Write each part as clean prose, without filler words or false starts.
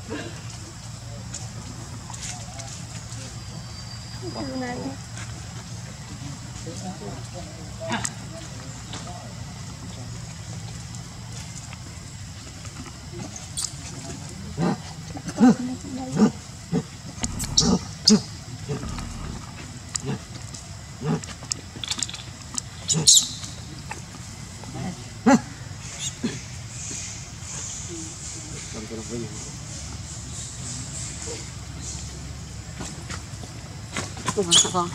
Vâng.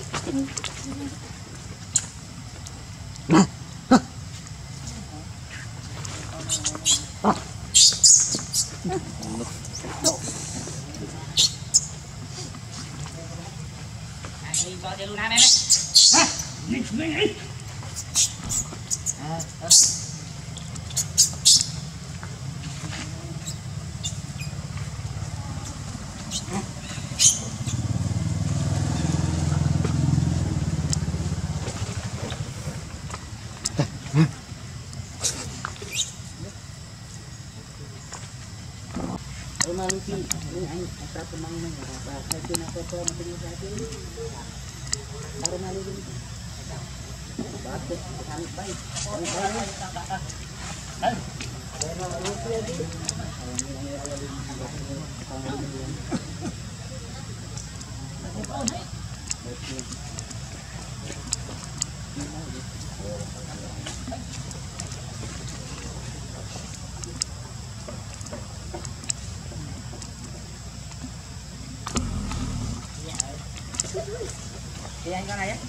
Thì anh con này á.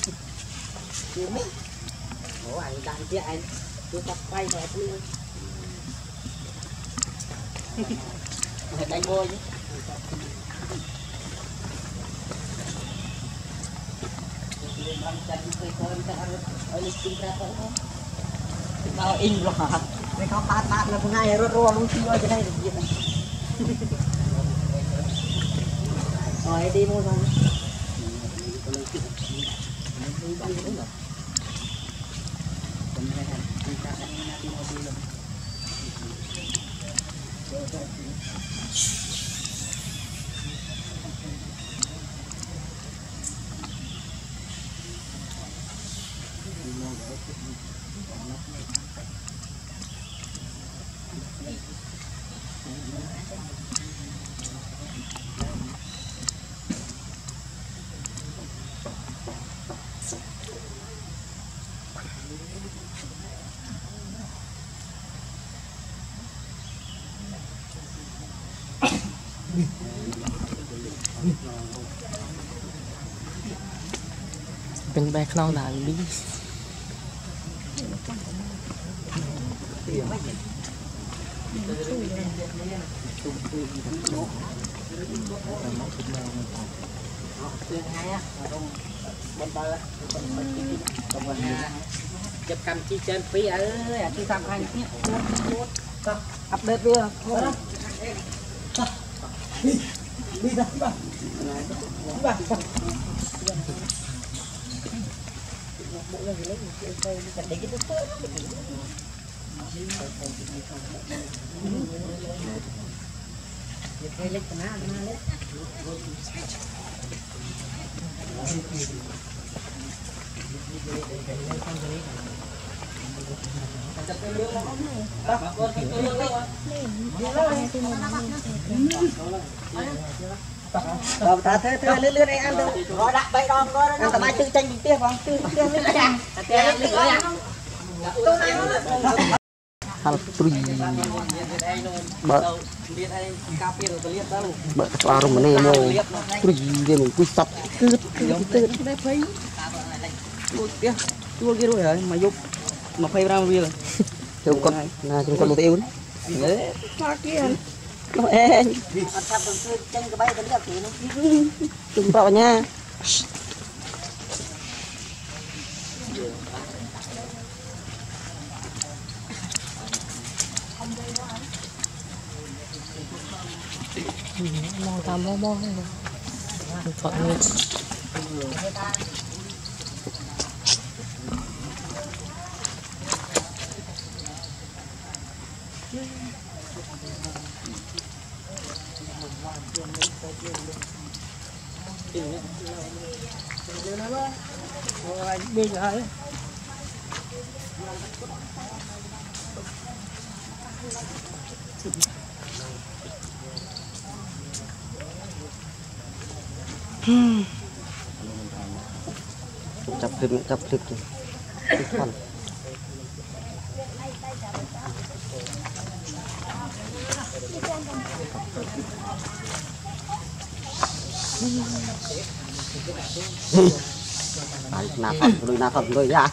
Ủa anh đang kia anh cứ tập quay mà luôn. Đánh ngôi chứ. Bao in rồi hả? Mày không tát tát là con ngay rốt rô luôn chưa cho đây được gì này. Rồi đi mua xong. Từng bài khăn là đi chụp cầm chi trên phía ở khi thăm anh nhé update vừa đi ra bộ ra lấy một cây cái đấy cái tốt cái lấy cái ná lấy rồi ta thế lươn lươn này ăn đâu rồi đặt bay đòn coi ăn tầm ai tư tranh mình tiếc không tư tiếc lươn ra tiếc lươn ra hal tui bợ vào rồng này mồ tui dia mình quy sập cứ đây phây chua kia rồi hả mà giúp mà phây ra bia chúng con là chúng con một yêu đấy pha kia nó em tranh cái bay cái đừng vào nha mong ta mong phận người chập clip kìa con nạp phẩm rồi ra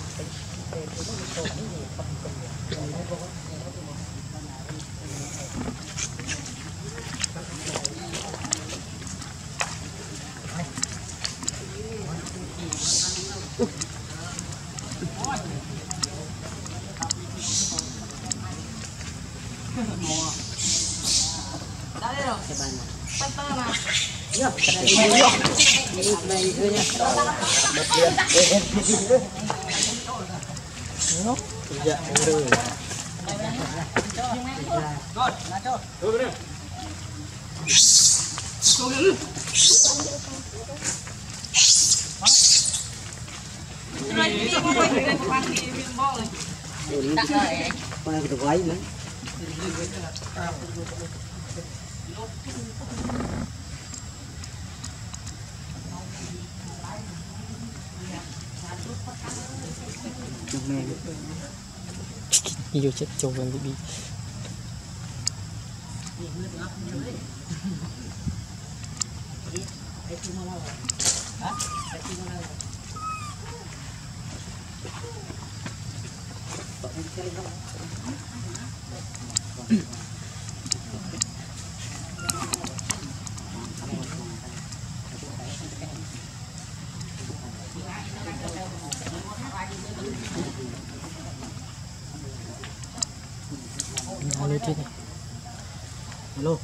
con này được gói nữa nhiều chất trâu vẫn bị alo thế này alo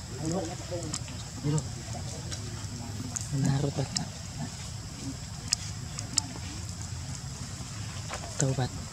naruh taubat